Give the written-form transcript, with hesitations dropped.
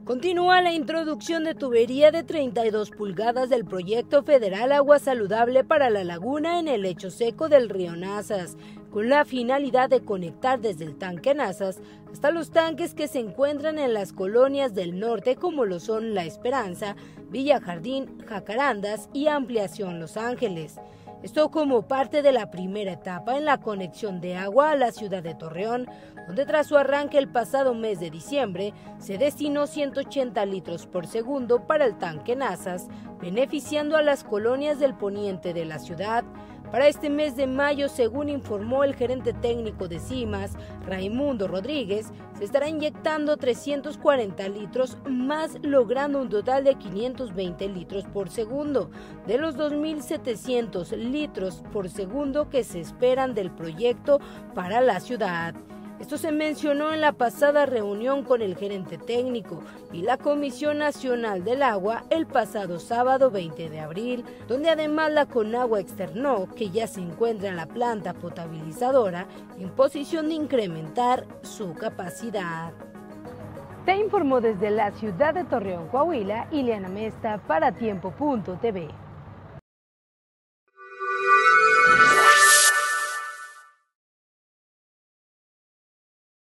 Continúa la introducción de tubería de 32 pulgadas del proyecto federal Agua Saludable para la Laguna en el lecho seco del río Nazas, con la finalidad de conectar desde el tanque Nazas hasta los tanques que se encuentran en las colonias del norte como lo son La Esperanza, Villa Jardín, Jacarandas y Ampliación Los Ángeles. Esto como parte de la primera etapa en la conexión de agua a la ciudad de Torreón, donde tras su arranque el pasado mes de diciembre se destinó 180 litros por segundo para el tanque Nazas, beneficiando a las colonias del poniente de la ciudad. Para este mes de mayo, según informó el gerente técnico de CIMAS, Raimundo Rodríguez, se estará inyectando 340 litros más, logrando un total de 520 litros por segundo, de los 2.700 litros por segundo que se esperan del proyecto para la ciudad. Esto se mencionó en la pasada reunión con el gerente técnico y la Comisión Nacional del Agua el pasado sábado 20 de abril, donde además la Conagua externó que ya se encuentra en la planta potabilizadora en posición de incrementar su capacidad. Te informó desde la ciudad de Torreón, Coahuila, Ileana Mesta para Tiempo.tv.